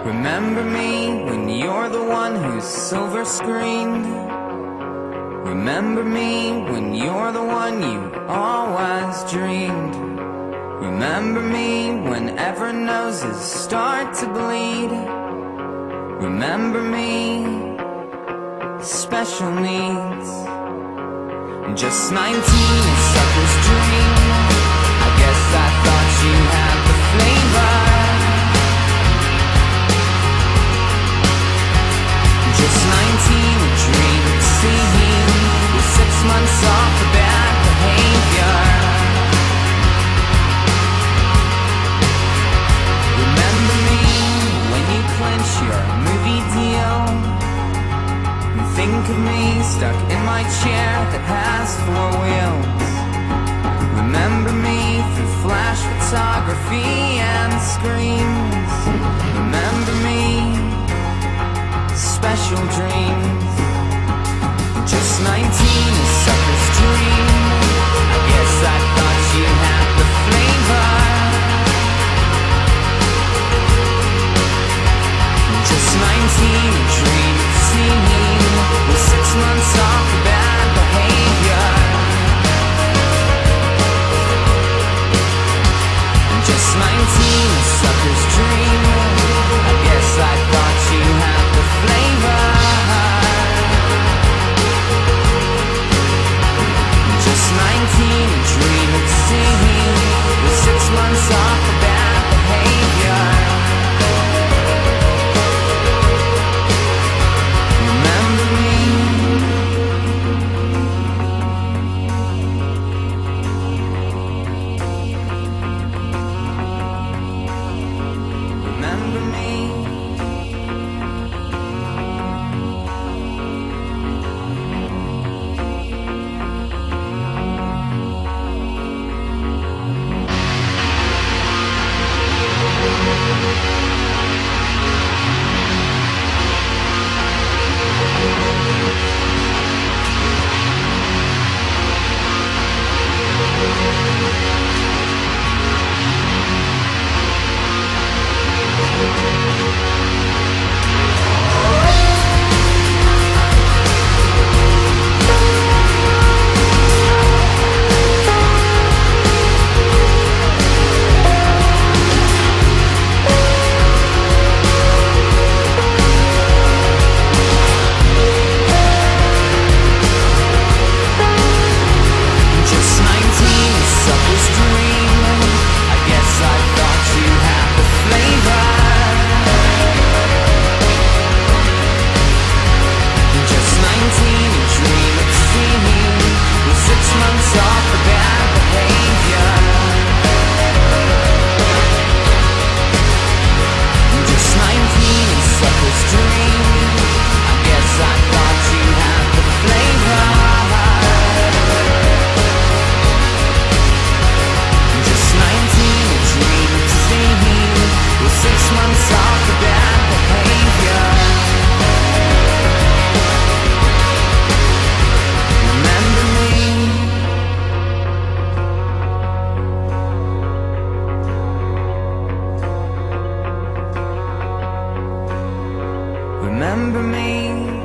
Remember me when you're the one who's silver screened. Remember me when you're the one you always dreamed. Remember me whenever noses start to bleed. Remember me, special needs. Just 19, a sucker's dream. I guess I thought you had the flavor. Just 19, a dream of seeing with 6 months off for bad behavior. Remember me when you clinch your movie deal. And think of me stuck in my chair that has 4 wheels. Remember me through flash photography and screens. Remember me, special dreams. Just 19, a sucker's dream. I guess I thought you had the flavor. Just 19, a dream of seeing with 6 months off for bad behavior. Just 19, a sucker's dream. I guess I thought you had the flavor. Just 19, a dream of seeing with 6 months off for bad behavior. Remember me. Remember me. Remember me.